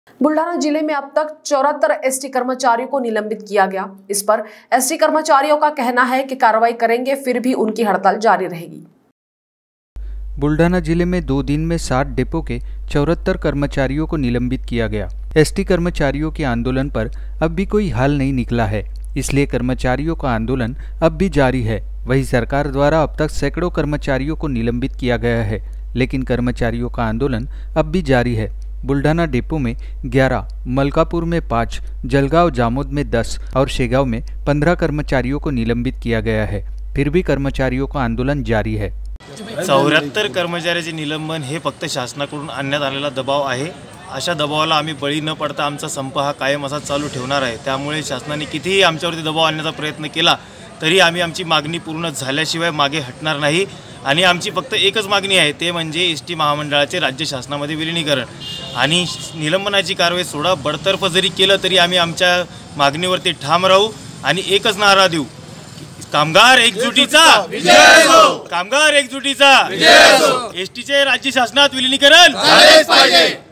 बुल्ढाना जिले में अब तक 74 एसटी कर्मचारियों को निलंबित किया गया। इस पर एसटी कर्मचारियों का कहना है कि कार्रवाई करेंगे, फिर भी उनकी हड़ताल जारी रहेगी। बुल्ढाना जिले में 2 दिन में 60 डिपो के 74 कर्मचारियों को निलंबित किया गया। एसटी कर्मचारियों के आंदोलन पर अब भी कोई हल नहीं निकला है, इसलिए कर्मचारियों का आंदोलन अब भी जारी है। वहीं सरकार द्वारा अब तक सैकड़ों कर्मचारियों को निलंबित किया गया है, लेकिन कर्मचारियों का आंदोलन अब भी जारी है। बुल्ढाना डिपो में 11, मलकापुर में 5, जलगांव जामोद में 10 और शेगाव में 15 कर्मचारियों को निलंबित किया गया है। फिर भी कर्मचारियों का आंदोलन जारी है। 74 कर्मचाऱ्याचे निलंबन हे फक्त शासनाकडून आणण्यात आलेला दबाव आहे। अशा दबावाला आम्ही बळी न पडता आमचा संप हा कायम असा चालू ठेवणार आहे। त्यामुळे शासनाने कितीही आमच्यावरती दबाव आणण्याचा प्रयत्न केला तरी आम्ही आमची मागणी पूर्ण झाल्याशिवाय मागे हटणार नाही। आणि आमची फक्त एकच मागणी आहे, ते म्हणजे एसटी महामंडळाचे राज्य शासनामध्ये विलीनीकरण आणि निलंबनाची कारवाई सोडा। बडतर्फ जरी केलं तरी आम्ही आमच्या मागणीवरती ठाम राहू आणि एकच नारा देऊ, कामगार एकजुटीचा विजय असो, कामगार एकजुटीचा विजय असो। एसटीचे राज्य शासनात विलीनीकरण झालेच पाहिजे।